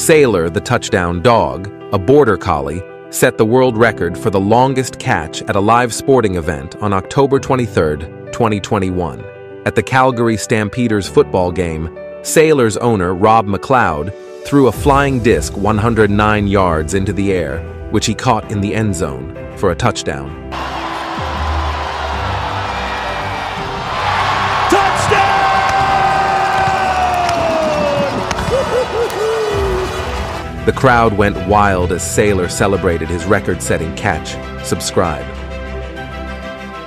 Sailor, the touchdown dog, a border collie, set the world record for the longest catch at a live sporting event on October 23, 2021. At the Calgary Stampeders football game, Sailor's owner, Rob McLeod, threw a flying disc 109 yards into the air, which he caught in the end zone for a touchdown. The crowd went wild as Sailor celebrated his record-setting catch. Subscribe.